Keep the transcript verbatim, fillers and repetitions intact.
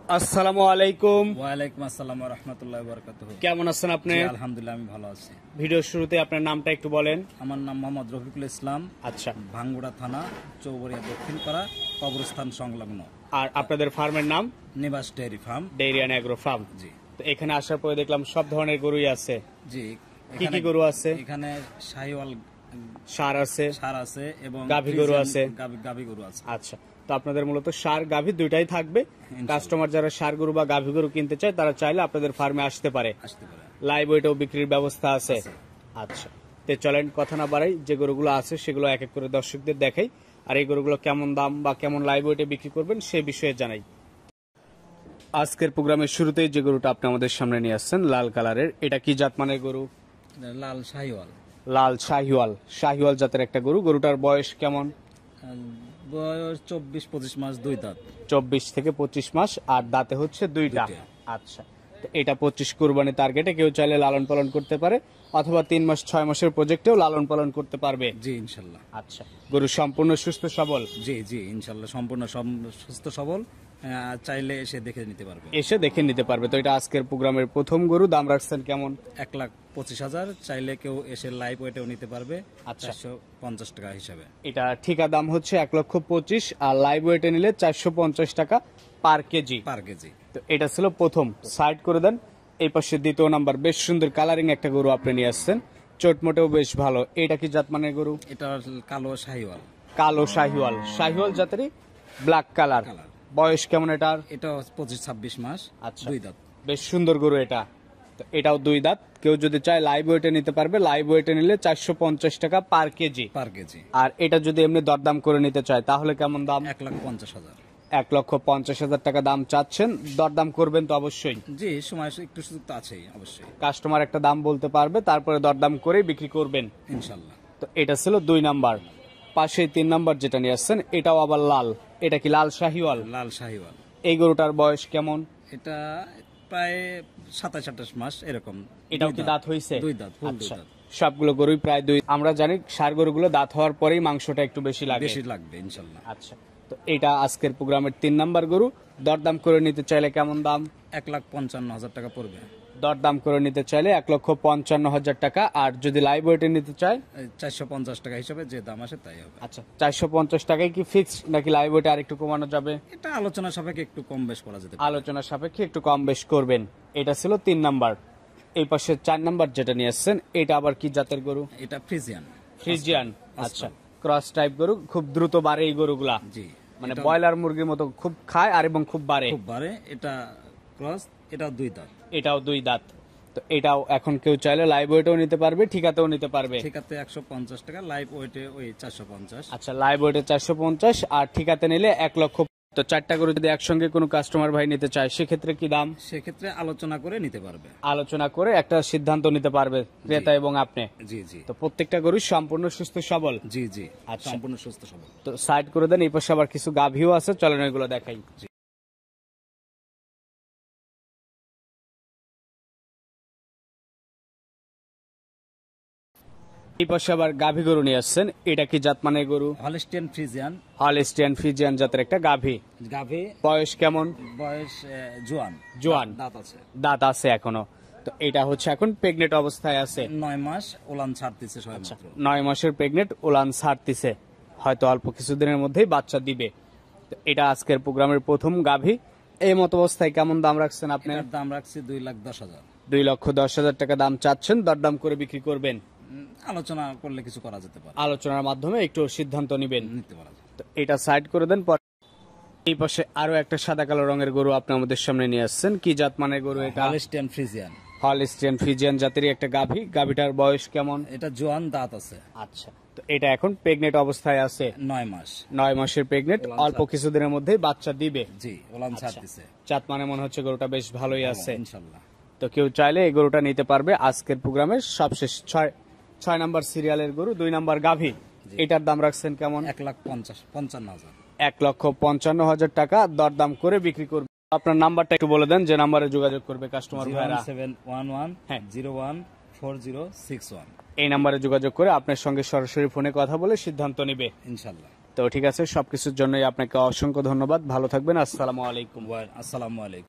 আসসালামু আলাইকুম। ওয়ালাইকুম আসসালাম ওয়া রাহমাতুল্লাহি ওয়া বারাকাতুহু। কেমন আছেন আপনি? আলহামদুলিল্লাহ, আমি ভালো আছি। ভিডিওর শুরুতে আপনার নামটা একটু বলেন। আমার নাম মোহাম্মদ রফিকুল ইসলাম। আচ্ছা, ভাঙ্গুড়া থানা, চৌবরিয়া দক্ষিণপাড়া, কবরস্থান সংলগ্ন। আর আপনাদের ফার্মের নাম? Nibash dairy farm. Dairy and agro farm. জি। তো এখানে আসার পরে দেখলাম সব ধরনের গরুই আছে। জি। কি কি গরু আছে? এখানে শাহিওয়াল ষাঁড় আছে, ষাঁড় আছে এবং গাভী গরু আছে। গাভী গাভী গরু আছে। আচ্ছা, তো আপনাদের মূলত ষাঁড় গাভী দুইটাই থাকবে। কাস্টমার যারা ষাঁড় গরু বা গাভী গরু কিনতে চায় তারা চাইলে আপনাদের ফার্মে আসতে পারে। আসতে পারে। লাইভ ওয়েটও বিক্রির ব্যবস্থা আছে। আচ্ছা, তো চলেন কথা না বাড়াই, যে গরুগুলো আছে সেগুলো এক এক করে দর্শকদের দেখাই, আর এই গরুগুলো কেমন দাম বা কেমন লাইভ ওয়েটে বিক্রি করবেন সে বিষয়ে জানাই। আজকের প্রোগ্রামের শুরুতেই যে গরুটা আপনি আমাদের সামনে নিয়ে আসছেন লাল কালারের, এটা কি জাতমানের গরু? লাল শাহিওয়াল। লাল শাহিওয়াল, শাহিওয়াল জাতের একটা গরু। গরুটার বয়স কেমন? বয়স চব্বিশ পঁচিশ মাস, দুই দাঁত। চব্বিশ থেকে পঁচিশ মাস, আর দাঁতে হচ্ছে দুইটা। আচ্ছা, তো এটা পঁচিশ কুরবানি টার্গেটে কেউ চাইলে লালন পালন করতে পারে, অথবা তিন মাস ছয় মাসের প্রজেক্টেও লালন পালন করতে পারবে। জি ইনশাল্লাহ। আচ্ছা, গরু সম্পূর্ণ সুস্থ সবল? জি জি ইনশাল্লাহ সম্পূর্ণ সুস্থ সবল, চাইলে এসে দেখে নিতে পারবে। এসে দেখে নিতে পারবে। তো এটা আজকের প্রোগ্রামের প্রথম গরু, দাম রাখছেন কেমন? এক লাখ পঁচিশ হাজার, চাইলে কেউ এসে লাইভ ওয়েটেও নিতে পারবে। আচ্ছা, চারশো পঞ্চাশ টাকা হিসাবে। এটা ঠিকা দাম হচ্ছে এক লক্ষ পঁচিশ, আর লাইভ ওয়েটে নিলে চারশো পঞ্চাশ টাকা পার কেজি। পার কেজি। তো এটা ছিল প্রথম, সাইড করে দেন। এই পাশে দ্বিতীয় নাম্বার, বেশ সুন্দর কালারিং একটা গরু আপনি নিয়ে আসছেন, চোট মোটেও বেশ ভালো। এটা কি জাতমানের গরু? এটা কালো শাহিওয়াল। কালো শাহিওয়াল, শাহিওয়াল জাতেরই ব্ল্যাক কালার। বয়স কেমন এটার? এটা পঁচিশ ছাব্বিশ মাস। আচ্ছা, দুই দাঁত। বেশ সুন্দর গরু এটা। তো এটাও দুই দাঁত। কেউ যদি চায় লাইভ ওয়েটে নিতে পারবে। লাইভ ওয়েটে নিলে চারশো পঞ্চাশ টাকা পার কেজি। পার কেজি। আর এটা যদি এমনি দরদাম করে নিতে চায় তাহলে কেমন দাম? এক লাখ পঞ্চাশ হাজার। এক লক্ষ পঞ্চাশ হাজার টাকা দাম চাচ্ছেন। দরদাম করবেন তো অবশ্যই? জি, সময় একটু সুযোগ তো আছেই অবশ্যই। কাস্টমার একটা দাম বলতে পারবে, তারপরে দরদাম করে বিক্রি করবেন ইনশাল্লাহ। তো এটা ছিল দুই নাম্বার। পাশে তিন নাম্বার যেটা নিয়ে আসছেন, এটাও আবার লাল। এটা কি লাল শাহিওয়াল? লাল শাহিওয়াল। এই গরুটার বয়স কেমন? এটা প্রায় সাতাশ আঠাশ মাস এরকম। এটাও কি দাঁত হয়েছে? দুই দাঁত। আচ্ছা, সবগুলো গরুই প্রায় দুই। আমরা জানি ষাঁড় গরুগুলো দাঁত হওয়ার পরেই মাংসটা একটু বেশি লাগে। বেশি লাগবে ইনশাল্লাহ। আচ্ছা, তো এটা আজকের প্রোগ্রামের তিন নাম্বার গরু। দরদাম করে নিতে চাইলে কেমন দাম? এক লাখ পঞ্চান্ন হাজার টাকা পড়বে। দরদাম করে নিতে চাইলে এক লক্ষ পঞ্চান্ন হাজার টাকা। আর যদি লাইভ ওয়েটে নিতে চায় চারশো পঞ্চাশ টাকা হিসাবে যে দাম আসে তাই হবে। আচ্ছা, চারশো পঞ্চাশ টাকায় কি ফিক্সড, নাকি লাইভ ওয়েটে আর একটু কমানো যাবে? এটা আলোচনা সাপেক্ষে একটু কম বেশ করা যেতে পারে। আলোচনা সাপেক্ষে একটু কম বেশ করবেন। এটা ছিল তিন নাম্বার। এই পাশে চার নাম্বার যেটা নিয়ে আসছেন, এটা আবার কি জাতের গরু? এটা ফ্রিজিয়ান। ফ্রিজিয়ান, আচ্ছা, ক্রস টাইপ গরু। খুব দ্রুত বাড়ে এই গরুগুলা। জি, মানে ব্রয়লার মুরগির মতো খুব খায় আর এবং খুব বাড়ে। খুব বাড়ে। এটা ক্রস, এটাও দুই দাঁত। এটাও দুই দাঁত। তো এটাও এখন কেউ চাইলে লাইভ ওয়েটেও নিতে পারবে, ঠিকাতেও নিতে পারবে। ঠিকাতে একশো পঞ্চাশ টাকা, লাইভ ওয়েটে ওই চারশো পঞ্চাশ। আচ্ছা, লাইভ ওয়েটে চারশো পঞ্চাশ, আর ঠিকাতে নিলে এক লক্ষ। তো চারটা গরু যদি একসঙ্গে কোনো কাস্টমার ভাই নিতে চায় সেক্ষেত্রে কি দাম? সেক্ষেত্রে আলোচনা করে নিতে পারবে। আলোচনা করে একটা সিদ্ধান্ত নিতে পারবে ক্রেতা এবং আপনি। জি জি। তো প্রত্যেকটা গরু সম্পূর্ণ সুস্থ সবল? জি জি, আচ্ছা, সম্পূর্ণ সুস্থ সবল। তো সাইড করে দেন। এই পাশে আবার কিছু গাভীও আছে, চলেন ওইগুলো দেখাই। এই পাশে আবার গাভী গরু নিয়ে আসছেন, এটা কি জাতমানের গরু? Holstein Friesian. হলস্টিয়ান ফ্রিজিয়ান জাতের একটা গাভী। গাভী। বয়স কেমন? বয়স জোয়ান। জোয়ান, দাঁত আছে। দাঁত আছে এখনো। তো এটা হচ্ছে এখন প্রেগনেন্ট অবস্থায় আছে। নয় মাস ওলান ছাড়তেছে সবাই মাত্র। নয় মাসের প্রেগনেন্ট, ওলান ছাড়তেছে, হয়তো অল্প কিছুদিনের মধ্যেই বাচ্চা দিবে। তো এটা আজকের প্রোগ্রামের প্রথম গাভী। এই মত অবস্থায় কেমন দাম রাখছেন আপনি? দাম রাখছি দুই লাখ দশ হাজার। দুই লক্ষ দশ হাজার টাকা দাম চাচ্ছেন। দরদাম করে বিক্রি করবেন? আলোচনা করলে কিছু করা যেতে পারে। আলোচনার মাধ্যমে একটু সিদ্ধান্ত নিবেন। নিতে পারা যায়। তো এটা সাইড করে দেন। এই পাশে আরো একটা সাদা কালো রঙের গরু আপনি আমাদের সামনে নিয়ে আসছেন, কি জাতমানের গরু এটা? Holstein Friesian. হলস্টিয়ান ফ্রিজিয়ান জাতেরই একটা গাভী। গাভীটার বয়স কেমন? এটা জোয়ান, দাঁত আছে। আচ্ছা, তো এটা এখন প্রেগনেন্ট অবস্থায় আছে। নয় মাস। নয় মাসের প্রেগনেন্ট, অল্প কিছুদিনের মধ্যেই বাচ্চা দিবে। জি, ওলান ছাড়তেছে। জাত মানে মনে হচ্ছে গরুটা বেশ ভালোই আছে ইনশাআল্লাহ। তো কেউ চাইলে এই গরুটা নিতে পারবে। আজকের প্রোগ্রামের সবশেষ ছয় ছয় নাম্বার সিরিয়ালের গরু, দুই নাম্বার গাভী। এটার দাম রাখছেন কেমন? এক লাখ পঞ্চাশ পঞ্চান্ন হাজার। এক লক্ষ পঞ্চান্ন হাজার টাকা দরদাম করে বিক্রি করবে। আপনার নাম্বারটা একটু বলে দেন, যে নাম্বারে যোগাযোগ করবে কাস্টমার ভাইরা। Seven one one zero one four zero six one. এই নাম্বারে যোগাযোগ করে আপনার সঙ্গে সরাসরি ফোনে কথা বলে সিদ্ধান্ত নেবে ইনশাআল্লাহ। তো ঠিক আছে, সবকিছুর জন্যই আপনাকে অসংখ্য ধন্যবাদ। ভালো থাকবেন। আসসালামু আলাইকুম। ওয়া- আসসালামু আলাইকুম।